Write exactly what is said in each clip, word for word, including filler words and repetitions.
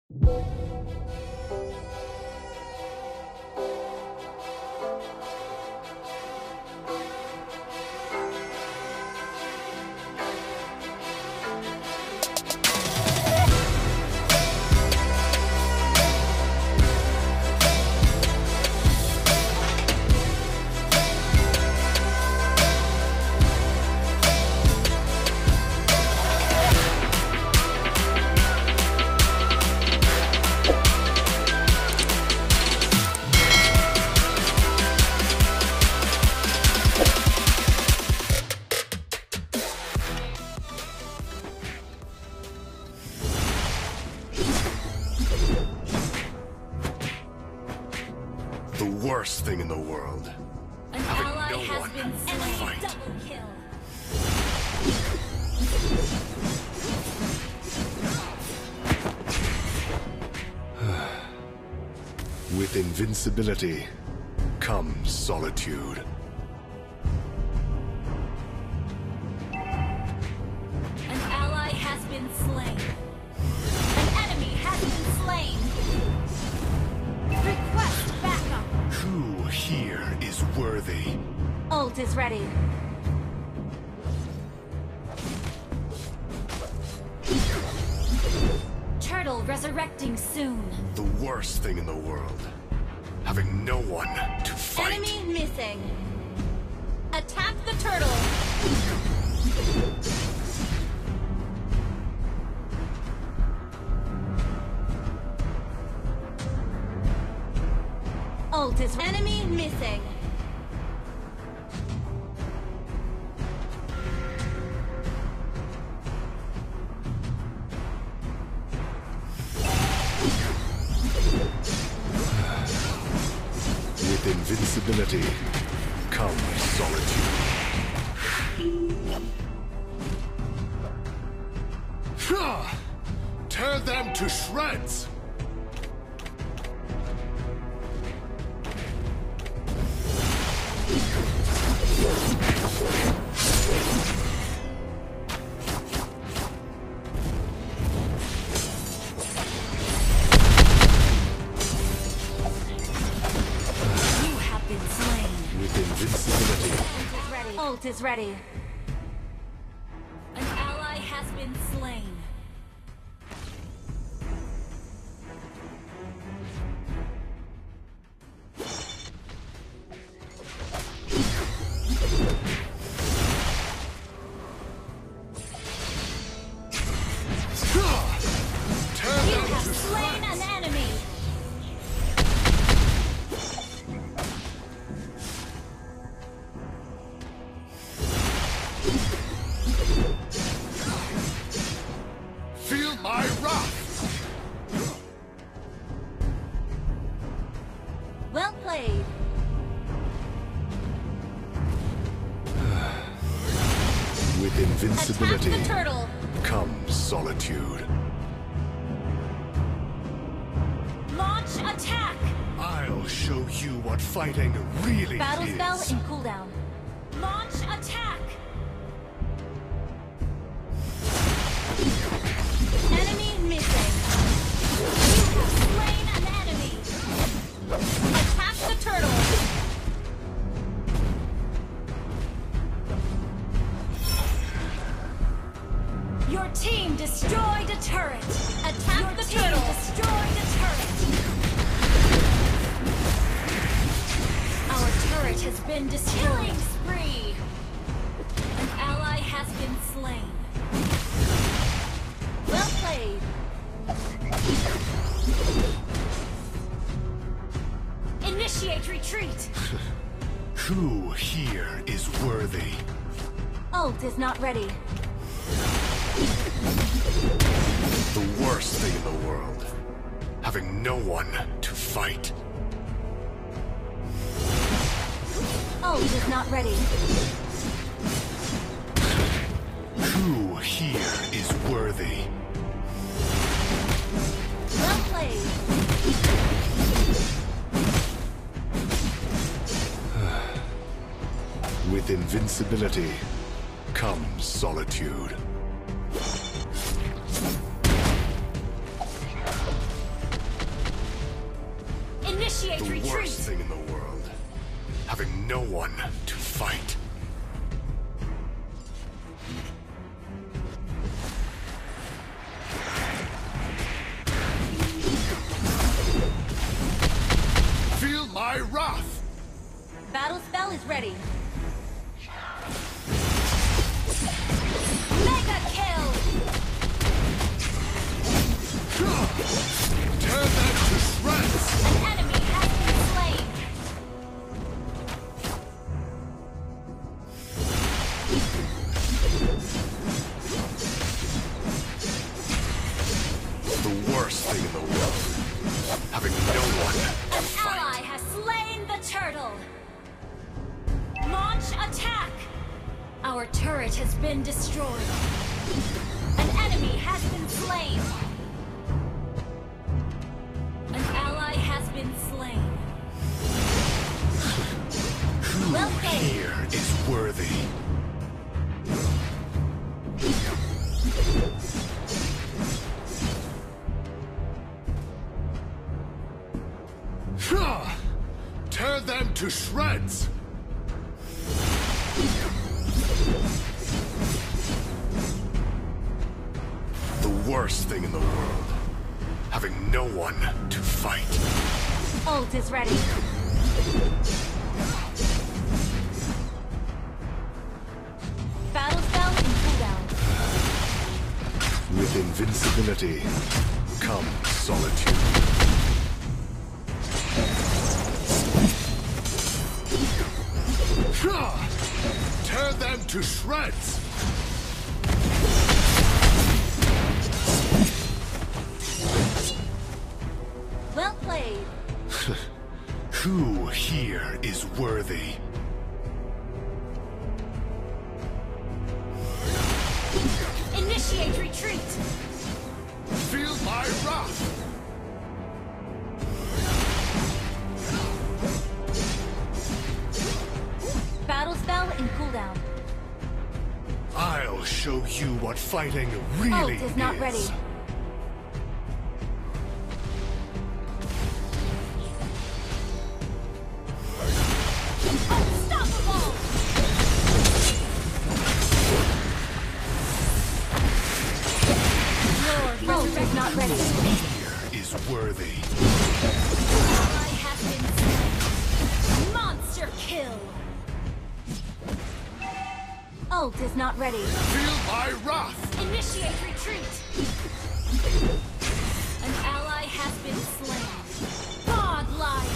The worst thing in the world. An Having ally no has one been to slain. fight. Double kill. With invincibility comes solitude. An ally has been slain. An enemy has been slain. Request backup. Who here is worthy? Ult is ready. Turtle resurrecting soon. The worst thing in the world. Having no one to fight. Enemy missing. Attack the turtle. Ult is enemy missing. With invincibility comes solitude. Ha! Tear them to shreds! Invincibility. Ult is ready. An ally has been slain. You have slain an enemy. Feel my wrath! Well played. With invincibility Attack the turtle. comes solitude. Launch attack. I'll show you what fighting really Battle is. spell in cooldown. Launch attack. Enemy missing. You have slain an enemy. Attack the turtle. Your team destroyed a turret. Attack Your the team turtle. Destroyed a turret. Our turret has been destroyed. Killing spree. An ally has been slain. Well played. Initiate retreat. Who here is worthy? Ult is not ready. The worst thing in the world. Having no one to fight. Ult is not ready. Who here is worthy? Well played. With invincibility comes solitude. Initiate The retreat! worst thing in the world. Having no one to fight. Feel my wrath! Battle spell is ready. Mega kill! Tear them to shreds! An enemy has been slain. The worst thing in the world. Having no one to An fight. ally has slain the turtle. Launch attack! Our turret has been destroyed. An enemy has been slain. An ally has been slain. Who Well played. here is worthy? Ha! Tear them to shreds! The worst thing in the world. Having no one to fight. Ult is ready. Battle spell in cooldown. With invincibility, come solitude. Ha! Tear them to shreds! Well played. Who here is worthy? Initiate retreat. Feel my wrath! Battle spell in cooldown. I'll show you what fighting really Ult is not ready. Unstoppable! Lord, Ult is not ready. Here is worthy. Ally has been slain. Monster kill. Ult is not ready. Feel my wrath! Initiate retreat. An ally has been slain. Godlike.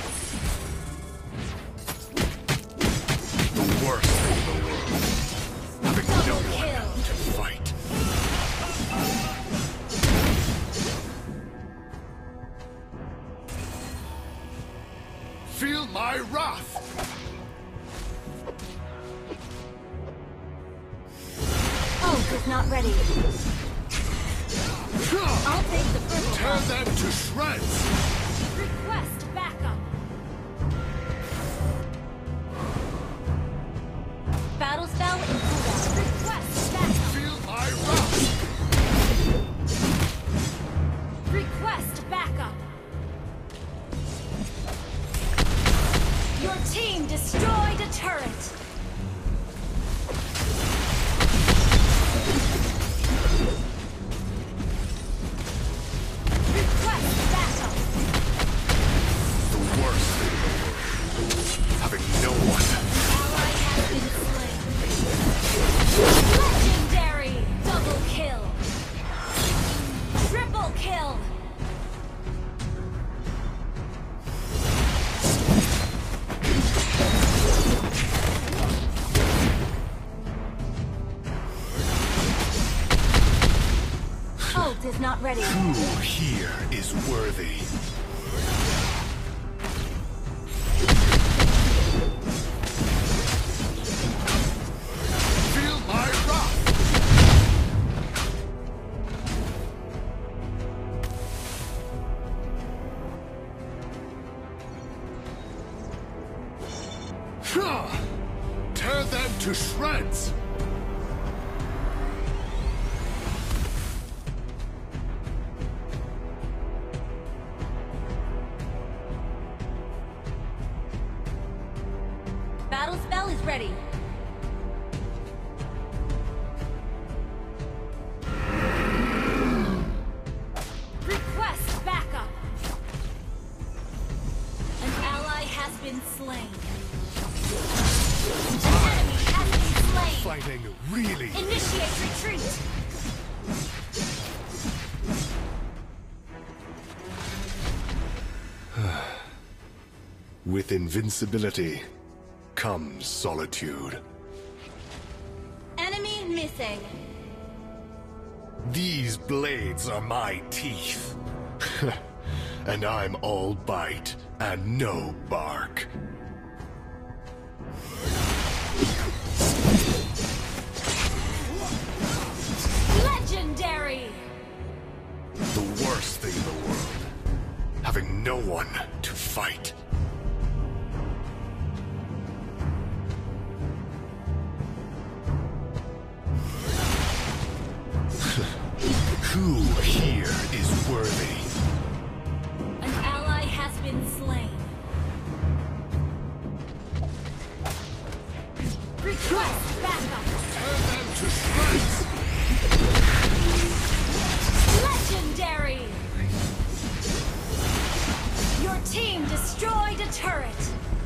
The worst thing in the world. Having no Double one kill. to fight. Feel my wrath! Ult is not ready. I'll take the first Tear one. them to shreds! Request backup. Battle spell in cooldown. Request backup. Feel my wrath! Request backup. Your team destroyed a turret. Request backup. The worst thing in the world. Having no one. Ally has been slain. Legendary! Double kill. Triple kill. Ult is not ready. Who here is worthy? Feel my wrath! Ha! Tear them to shreds! spell is ready. Request backup. An ally has been slain. An enemy has been slain. Fighting really. Initiate retreat. With invincibility comes solitude. Enemy missing. These blades are my teeth. And I'm all bite and no bark. Legendary! The worst thing in the world. Having no one to fight. Who here is worthy? An ally has been slain. Request backup. Turn them to shreds! Legendary! Your team destroyed a turret.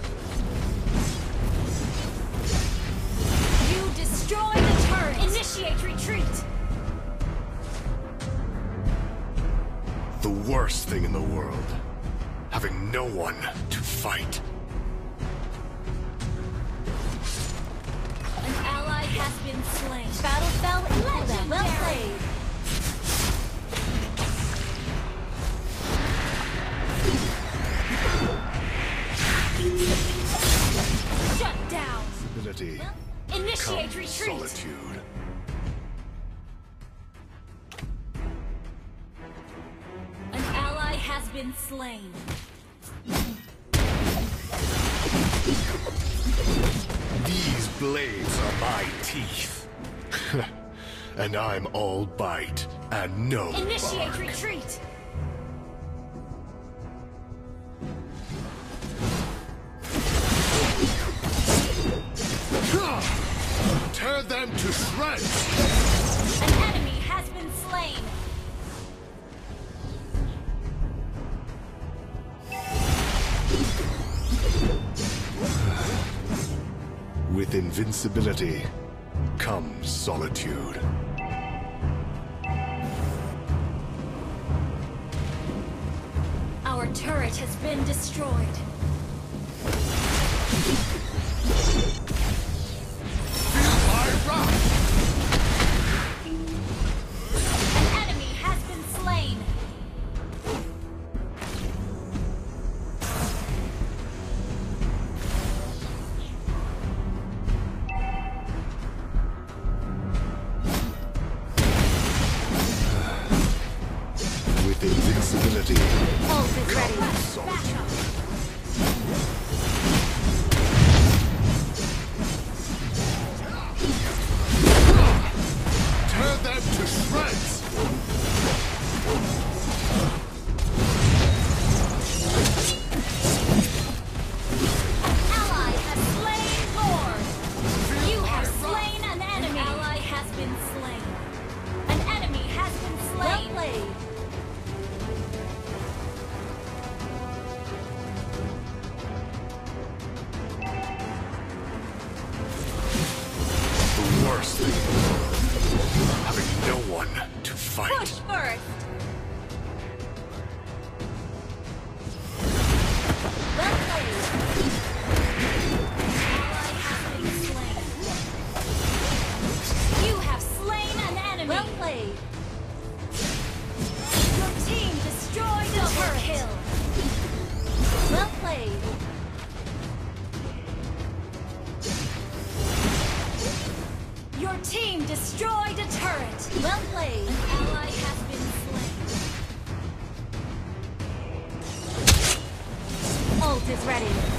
You destroyed a turret. Initiate retreat. The worst thing in the world. Having no one to fight. An ally has been slain. Battle fell in legend. Well played. Shut down. Ability Initiate comes retreat. solitude. An ally has been slain. These blades are my teeth. And I'm all bite and no Initiate bark. retreat. Tear them to shreds! An enemy has been slain. With invincibility comes solitude. Our turret has been destroyed. An enemy has been slain. With invincibility Ult is ready. comes solitude. Tear them to shreds! Ally has slain Lord. You have slain an enemy. An ally has been slain. An enemy has been slain. Well played. The worst thing in the world. Having no one to fight. Push first. Well played. Ally has been slain. You have slain an enemy. Well played. Your team destroyed a turret. Kill. Well played. Your team destroyed a turret. Well played. An ally has been slain. Ult is ready.